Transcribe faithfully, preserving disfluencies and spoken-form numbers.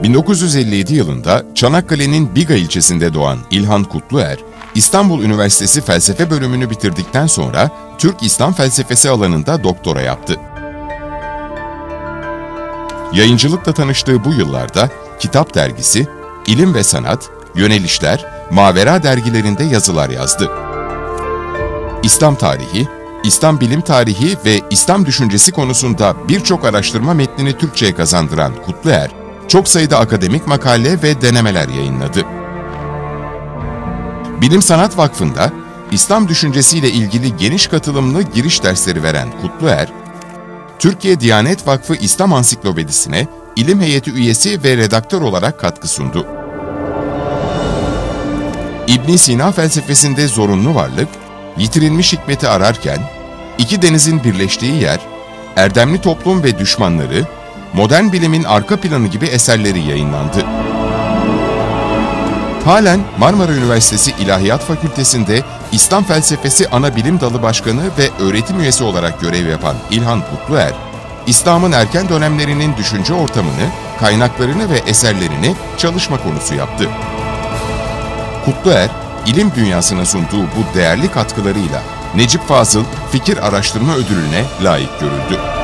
bin dokuz yüz elli yedi yılında Çanakkale'nin Biga ilçesinde doğan İlhan Kutluer, İstanbul Üniversitesi Felsefe bölümünü bitirdikten sonra Türk İslam felsefesi alanında doktora yaptı. Yayıncılıkla tanıştığı bu yıllarda Kitap Dergisi, İlim ve Sanat, Yönelişler, Mavera dergilerinde yazılar yazdı. İslam tarihi, İslam bilim tarihi ve İslam düşüncesi konusunda birçok araştırma metnini Türkçe'ye kazandıran Kutluer, çok sayıda akademik makale ve denemeler yayınladı. Bilim Sanat Vakfı'nda İslam düşüncesiyle ilgili geniş katılımlı giriş dersleri veren Kutluer, Türkiye Diyanet Vakfı İslam Ansiklopedisi'ne ilim heyeti üyesi ve redaktör olarak katkı sundu. İbn Sina felsefesinde zorunlu varlık, yitirilmiş hikmeti ararken, iki denizin birleştiği yer, erdemli toplum ve düşmanları, modern bilimin arka planı gibi eserleri yayınlandı. Halen Marmara Üniversitesi İlahiyat Fakültesi'nde İslam Felsefesi Ana Bilim Dalı Başkanı ve öğretim üyesi olarak görev yapan İlhan Kutluer, İslam'ın erken dönemlerinin düşünce ortamını, kaynaklarını ve eserlerini çalışma konusu yaptı. Kutluer, ilim dünyasına sunduğu bu değerli katkılarıyla Necip Fazıl Fikir Araştırma Ödülü'ne layık görüldü.